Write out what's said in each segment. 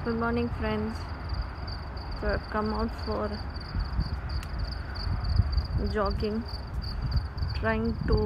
Good morning, friends. So I've come out for jogging, trying to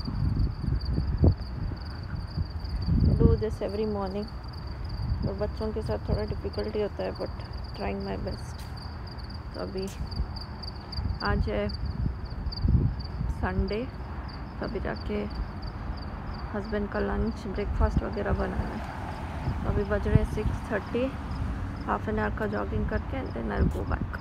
do this every morning. और बच्चों के साथ थोड़ा डिफ़िकल्टी होता है, बट ट्राइंग माई बेस्ट. तो अभी आज है संडे, तो अभी जाके हस्बैंड का लंच ब्रेकफास्ट वगैरह बनाना है. तो अभी बज रहे हैं 6:30. हाफ एन आवर का जॉगिंग करके and then I will go back.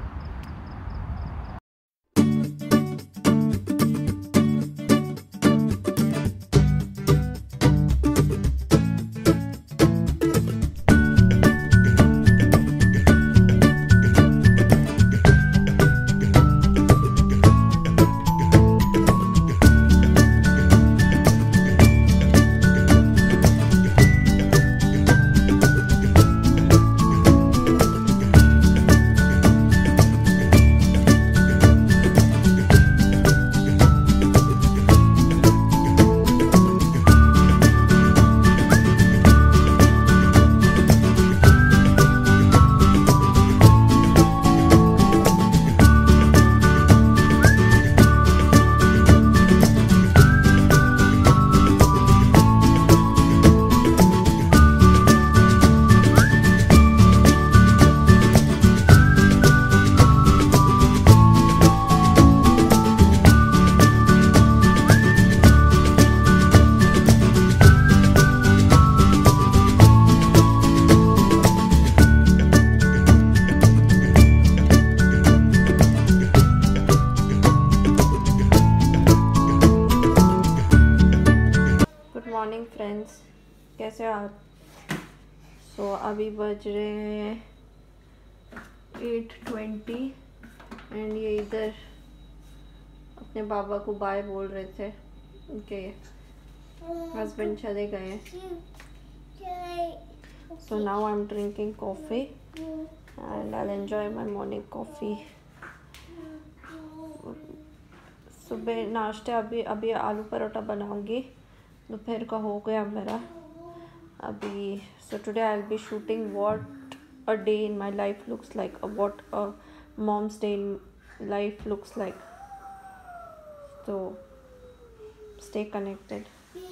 Morning friends, कैसे आप? सो अभी बज रहे हैं 8:20 एंड ये इधर अपने बाबा को बाय बोल रहे थे. उनके हस्बैंड चले गए हैं. So now I am drinking coffee and I enjoy my morning coffee. सुबह नाश्ते अभी आलू परोठा बनाऊंगी. दोपहर का हो गया मेरा अभी. So today I will be shooting what a day in my life looks like, what a mom's day in life looks like. तो stay connected.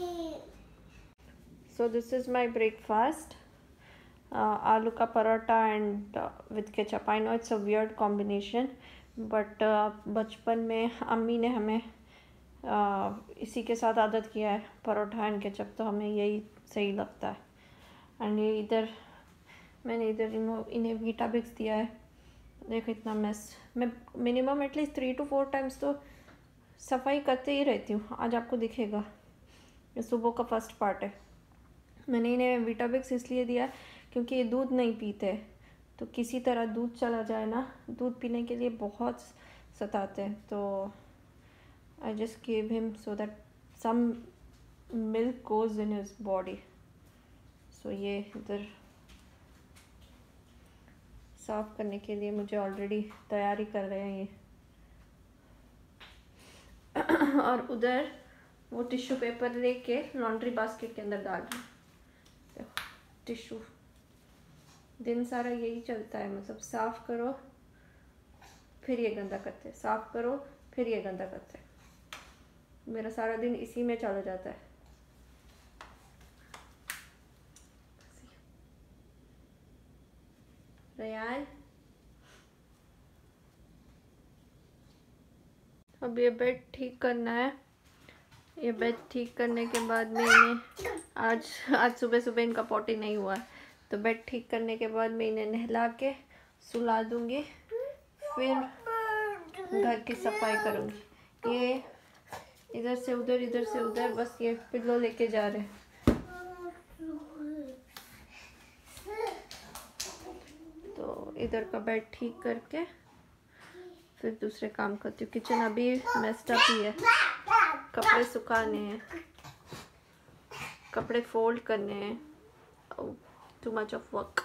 So this is my breakfast. आलू का परोठा and with ketchup. I know it's a weird combination, but बचपन में अम्मी ने हमें इसी के साथ आदत किया है, परोठा एंड केचप. तो हमें यही सही लगता है. एंड ये इधर मैंने इन्हें वीटाबिक्स दिया है. देखो इतना मेस. मैं मिनिमम एटलीस्ट 3 to 4 टाइम्स तो सफाई करते ही रहती हूँ. आज आपको दिखेगा, ये सुबह का फर्स्ट पार्ट है. मैंने इन्हें वीटाबिक्स इसलिए दिया क्योंकि ये दूध नहीं पीते, तो किसी तरह दूध चला जाए ना, दूध पीने के लिए बहुत सताते हैं. तो I just gave him so that some milk goes in his body. So ये इधर साफ करने के लिए मुझे ऑलरेडी तैयारी कर रहे हैं ये. और उधर वो टिश्यू पेपर लेके लॉन्ड्री बास्केट के अंदर डाल रहे हैं. देखो टिश्यू, दिन सारा यही चलता है. मतलब साफ करो फिर ये गंदा करते, साफ करो फिर ये गंदा करते. मेरा सारा दिन इसी में चला जाता है. रयान, अब ये बेड ठीक करना है. ये बेड ठीक करने के बाद में इन्हें आज सुबह सुबह इनका पॉटी नहीं हुआ है, तो बेड ठीक करने के बाद मैं इन्हें नहला के सुला दूंगी. फिर घर की सफाई करूंगी. ये इधर से उधर बस ये पिल्लो लेके जा रहे हैं. तो इधर का बेड ठीक करके फिर दूसरे काम करती हूँ. किचन अभी मेस्ड अप ही है. कपड़े सुखाने हैं, कपड़े फोल्ड करने हैं. Too much of work.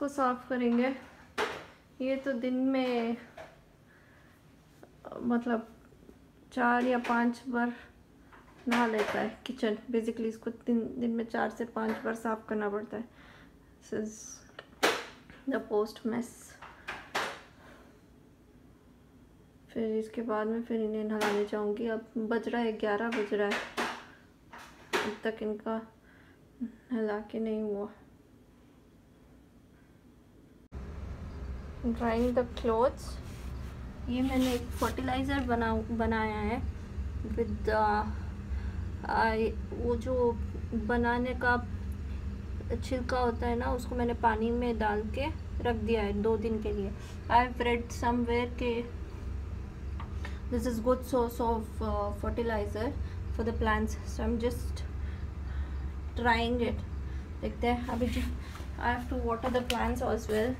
इसको साफ करेंगे। ये तो दिन में मतलब 4 या 5 बार नहा लेता है किचन। बेसिकली इसको दिन में 4 से 5 बार साफ करना पड़ता है। This is the post mess. फिर इसके बाद में फिर इन्हें नहलाने जाऊंगी। अब बज रहा है 11 बज रहा है, अब तक इनका नहला के नहीं हुआ। Drying the clothes. ये मैंने एक फर्टिलाइज़र बनाया है विद वो जो बनाने का छिलका होता है ना, उसको मैंने पानी में डाल के रख दिया है 2 दिन के लिए। आई हैव रेड समवेयर के this is good source of fertiliser for the plants, so I am just trying it. देखते हैं अभी। I have to water the plants as well.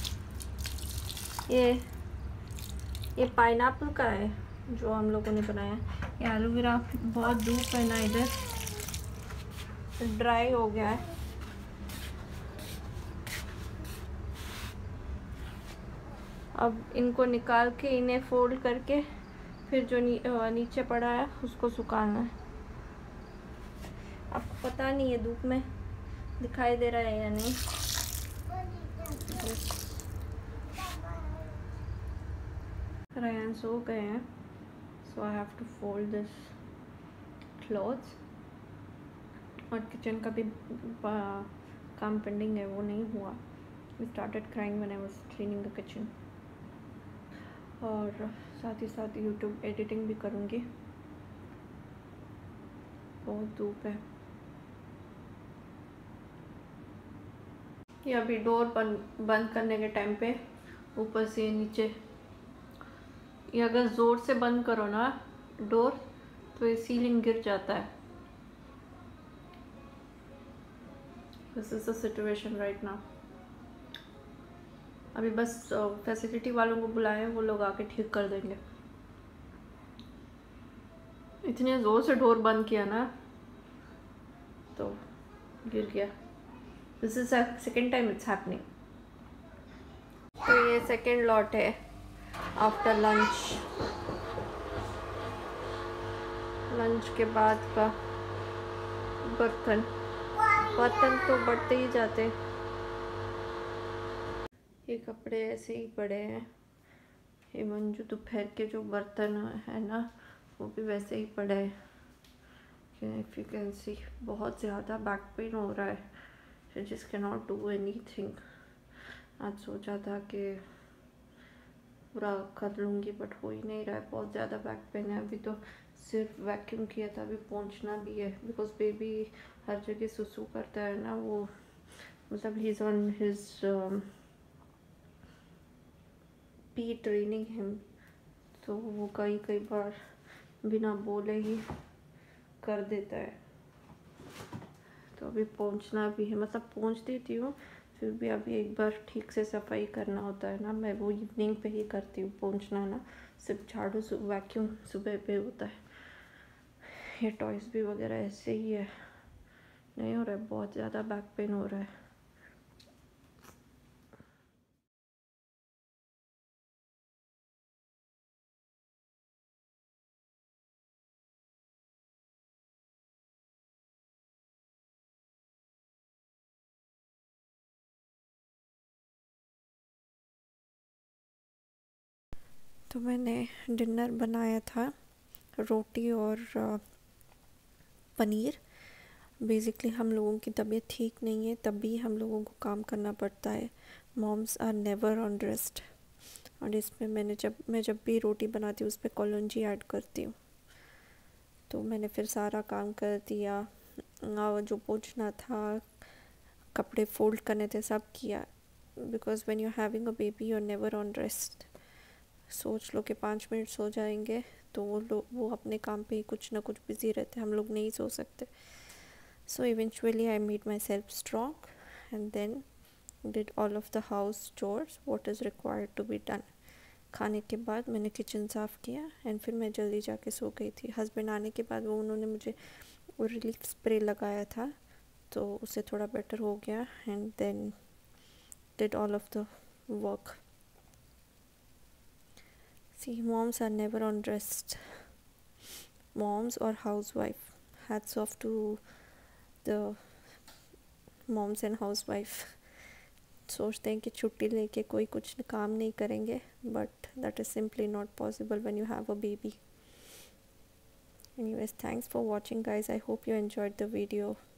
ये पाइनएप्पल का है जो हम लोगों ने बनाया। ये एलोवेरा बहुत धूप है ना, इधर ड्राई हो गया है। अब इनको निकाल के इन्हें फोल्ड करके फिर जो नीचे पड़ा है उसको सुखाना है। आपको पता नहीं है धूप में दिखाई दे रहा है या नहीं। रायन सो गए हैं, so I have to fold this clothes. और किचन का भी काम पेंडिंग है, वो नहीं हुआ। We started crying when I was cleaning the kitchen. और साथ ही साथ यूट्यूब एडिटिंग भी करूँगी। बहुत धूप है। ये अभी डोर बंद करने के टाइम पे ऊपर से नीचे, ये अगर ज़ोर से बंद करो ना डोर तो ये सीलिंग गिर जाता है। This is the situation right now. अभी बस फैसिलिटी वालों को बुलाएं, वो लोग आके ठीक कर देंगे। इतने ज़ोर से डोर बंद किया ना तो गिर गया। This is second time it's happening. तो ये सेकेंड लॉट है आफ्टर लंच के बाद का बर्तन तो बढ़ते ही जाते। ये कपड़े ऐसे ही पड़े हैं। इवन जो दोपहर के जो बर्तन है ना वो भी वैसे ही पड़े हैं। इफ यू कैन सी, बहुत ज़्यादा बैक पेन हो रहा है। Just can not do anything. आज सोचा था कि पूरा कर लूँगी बट हो ही नहीं रहा है। बहुत ज़्यादा बैक पेन है। अभी तो सिर्फ वैक्यूम किया था, अभी पहुँचना भी है बिकॉज बेबी हर जगह सुसु करता है ना। वो मतलब he is on his P training him, तो वो कई बार बिना बोले ही कर देता है। तो अभी पहुंचना भी है, मतलब पहुंच देती हूँ फिर भी अभी एक बार ठीक से सफाई करना होता है ना। मैं वो इवनिंग पे ही करती हूँ पहुंचना ना, सिर्फ झाड़ू वैक्यूम सुबह पे होता है। ये टॉयज़ भी वगैरह ऐसे ही है। नहीं हो रहा है, बहुत ज़्यादा बैक पेन हो रहा है। तो मैंने डिनर बनाया था रोटी और पनीर। बेसिकली हम लोगों की तबीयत ठीक नहीं है, तभी हम लोगों को काम करना पड़ता है। Moms are never on rest. और इसमें मैं जब भी रोटी बनाती हूँ उस पर कॉलोंजी ऐड करती हूँ। तो मैंने फिर सारा काम कर दिया। जो पोंछना था, कपड़े फोल्ड करने थे, सब किया। Because when you are having a baby you are never on rest. सोच लो कि 5 मिनट सो जाएंगे तो वो अपने काम पे ही कुछ ना कुछ बिजी रहते, हम लोग नहीं सो सकते। So eventually I made myself strong and then did all of the house chores what is required to be done. खाने के बाद मैंने किचन साफ़ किया एंड फिर मैं जल्दी जाके सो गई थी। हस्बैंड आने के बाद उन्होंने मुझे वो रिलीफ स्प्रे लगाया था तो उससे थोड़ा बेटर हो गया। And then did all of the work. See, moms are never on rest. Moms or housewife. Hats off to the moms and housewife. सोचते हैं कि छुट्टी लेके कोई कुछ काम नहीं करेंगे, but that is simply not possible when you have a baby. Anyways, thanks for watching guys. I hope you enjoyed the video.